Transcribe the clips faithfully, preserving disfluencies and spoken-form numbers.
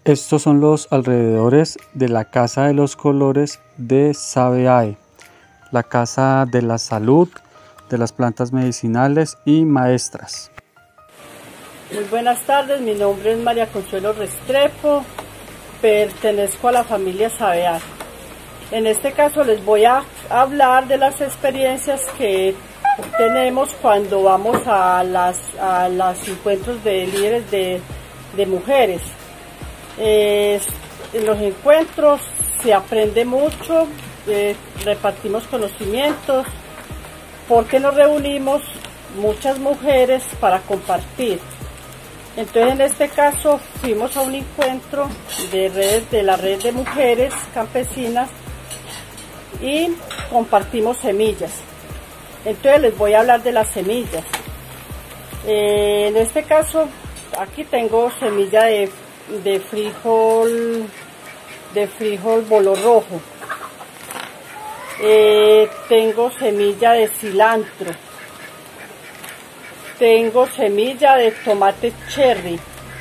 Estos son los alrededores de la Casa de los Colores de Sabeae, la Casa de la Salud, de las plantas medicinales y maestras. Muy buenas tardes, mi nombre es María Consuelo Restrepo, pertenezco a la familia Sabeae. En este caso les voy a hablar de las experiencias que tenemos cuando vamos a las a los encuentros de líderes de, de mujeres. Eh, en los encuentros se aprende mucho, eh, repartimos conocimientos, porque nos reunimos muchas mujeres para compartir. Entonces en este caso fuimos a un encuentro de redes de la red de mujeres campesinas y compartimos semillas. Entonces les voy a hablar de las semillas. Eh, en este caso aquí tengo semilla de, de frijol de frijol bolo rojo. Eh, tengo semilla de cilantro. Tengo semilla de tomate cherry.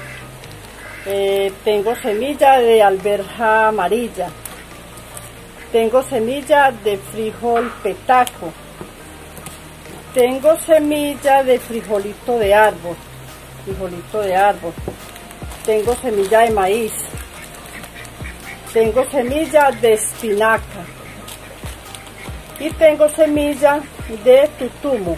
Eh, tengo semilla de alberja amarilla. Tengo semilla de frijol petaco. Tengo semilla de frijolito de árbol. Frijolito de árbol. Tengo semilla de maíz. Tengo semilla de espinaca. Y tengo semilla de tutumo.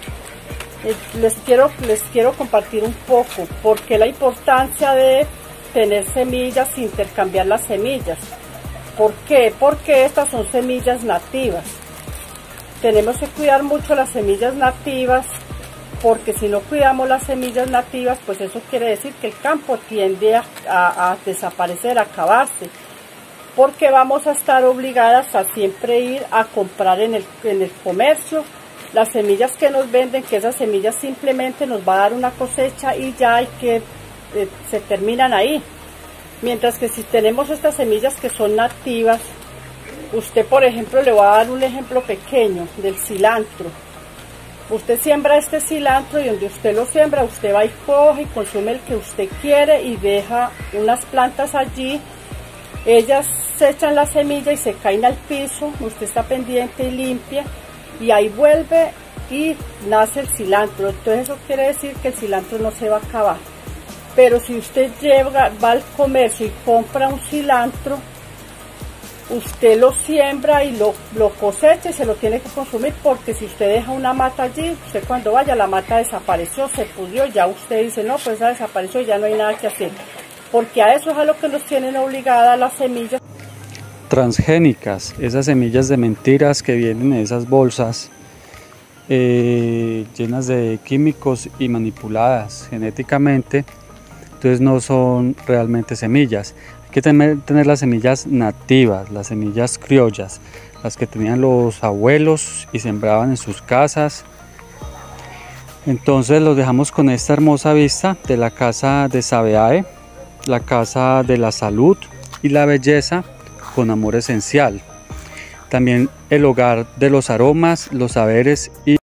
Les quiero, les quiero compartir un poco porque la importancia de tener semillas, intercambiar las semillas. ¿Por qué? Porque estas son semillas nativas. Tenemos que cuidar mucho las semillas nativas, porque si no cuidamos las semillas nativas, pues eso quiere decir que el campo tiende a, a, a desaparecer, a acabarse, porque vamos a estar obligadas a siempre ir a comprar en el, en el comercio las semillas que nos venden, que esas semillas simplemente nos va a dar una cosecha y ya hay que, eh, se terminan ahí. Mientras que si tenemos estas semillas que son nativas, usted por ejemplo, le voy a dar un ejemplo pequeño del cilantro. Usted siembra este cilantro y donde usted lo siembra, usted va y coge y consume el que usted quiere y deja unas plantas allí. Ellas se echan la semilla y se caen al piso, usted está pendiente y limpia. Y ahí vuelve y nace el cilantro. Entonces eso quiere decir que el cilantro no se va a acabar. Pero si usted lleva, va al comercio y compra un cilantro, usted lo siembra y lo, lo cosecha y se lo tiene que consumir, porque si usted deja una mata allí, usted cuando vaya, la mata desapareció, se pudrió, ya usted dice, no, pues esa desapareció y ya no hay nada que hacer. Porque a eso es a lo que nos tienen obligadas las semillas. Transgénicas, esas semillas de mentiras que vienen en esas bolsas eh, llenas de químicos y manipuladas genéticamente, entonces no son realmente semillas. Hay que tener, tener las semillas nativas, las semillas criollas, las que tenían los abuelos y sembraban en sus casas. Entonces los dejamos con esta hermosa vista de la Casa de Sabeae, la Casa de la Salud y la Belleza con amor esencial. También el hogar de los aromas, los saberes y